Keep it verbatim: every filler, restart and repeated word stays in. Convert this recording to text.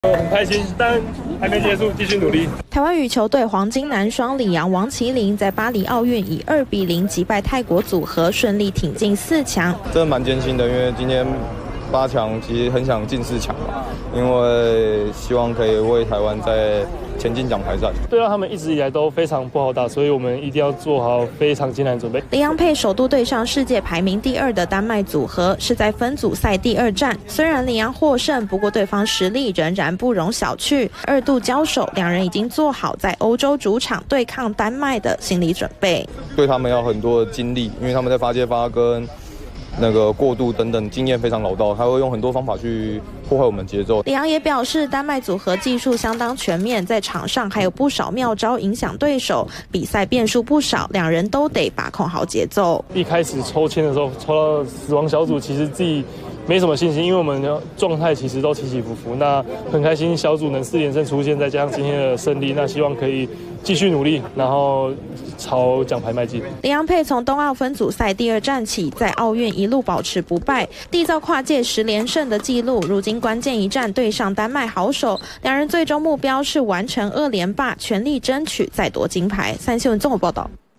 很开心，但还没结束，继续努力。 台湾羽球队黄金男双李洋、王麒麟在巴黎奥运以二比零击败泰国组合，顺利挺进四强。 真的蛮艰辛的，因为今天八强其实很想进四强嘛，因为希望可以为台湾在前进奖牌战。 对啊，他们一直以来都非常不好打，所以我们一定要做好非常艰难准备。 李洋配首度对上世界排名第二的丹麦组合，是在分组赛第二战。虽然李洋获胜，不过对方实力仍然不容小觑。二度交手，两人已经做好在欧洲主场对抗丹麦的心理准备。 对他们要很多的精力，因为他们在发接发跟那个过渡等等经验非常老道，他会用很多方法去破坏我们节奏。 李洋也表示，丹麦组合技术相当全面，在场上还有不少妙招影响对手，比赛变数不少，两人都得把控好节奏。 一开始抽签的时候抽到死亡小组，其实自己没什么信心，因为我们的状态其实都起起伏伏。那很开心小组能四连胜出现，再加上今天的胜利，那希望可以继续努力，然后朝奖牌迈进。 李洋配从冬奥分组赛第二战起，在奥运一路保持不败，缔造跨界十连胜的纪录。如今关键一战对上丹麦好手，两人最终目标是完成二连霸，全力争取再夺金牌。三新闻综合报道。